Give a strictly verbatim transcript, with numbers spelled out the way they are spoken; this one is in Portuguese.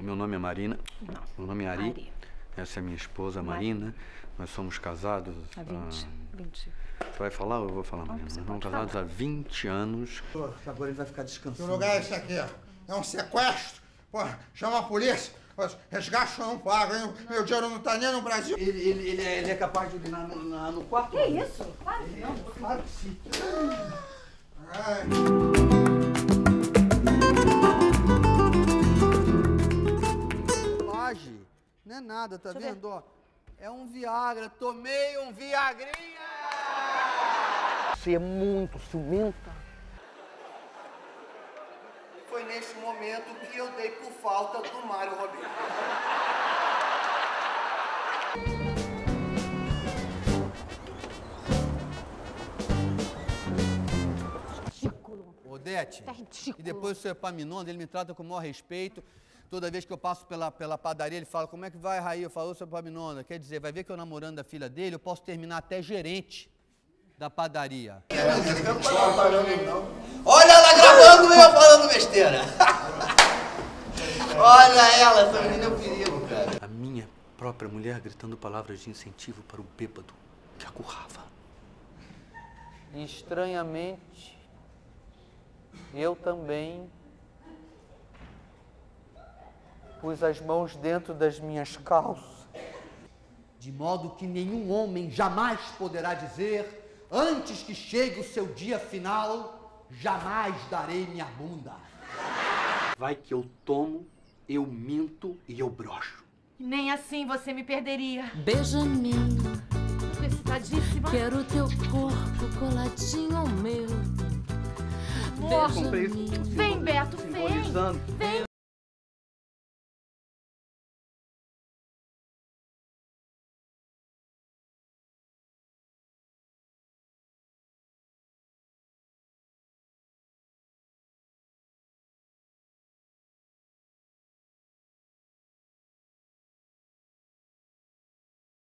Meu nome é Marina. Não. Meu nome é Ari. Ari. Essa é minha esposa, Marina. Nós somos casados há vinte. há... vinte. Você vai falar ou eu vou falar, Marina? Não, você Nós somos pode casados falar. há vinte anos. Agora ele vai ficar descansando. Que lugar é esse aqui? É um sequestro? Pô, chama a polícia. Pô, resgate eu não pago, hein? Meu dinheiro não tá nem no Brasil. Ele, ele, ele, é, ele é capaz de ir na, na, no quarto? Que isso? Claro que não. Claro que sim. Ai. Laje, não é nada, tá Deixa eu vendo? Ó, é um Viagra, tomei um Viagrinha! Você é muito ciumenta. Foi nesse momento que eu dei por falta do Mário Roberto. Ridículo. Odete, Tá ridículo. e depois o seu Epaminondas, ele me trata com o maior respeito. Toda vez que eu passo pela, pela padaria, ele fala, como é que vai, Raí? Eu falo, ô, seu Epaminondas, quer dizer, vai ver que eu namorando a filha dele, eu posso terminar até gerente da padaria. Olha ela gravando eu falando besteira. Olha ela, essa menina é um perigo, cara. A minha própria mulher gritando palavras de incentivo para o bêbado que a currava. Estranhamente, eu também pus as mãos dentro das minhas calças. De modo que nenhum homem jamais poderá dizer, antes que chegue o seu dia final, jamais darei minha bunda. Vai que eu tomo, eu minto e eu broxo. Nem assim você me perderia. Benjamin, Tô excitadíssima. quero teu corpo coladinho ao meu. Amor, Benjamin. vem, Beto, vem. Simbolizando. Vem.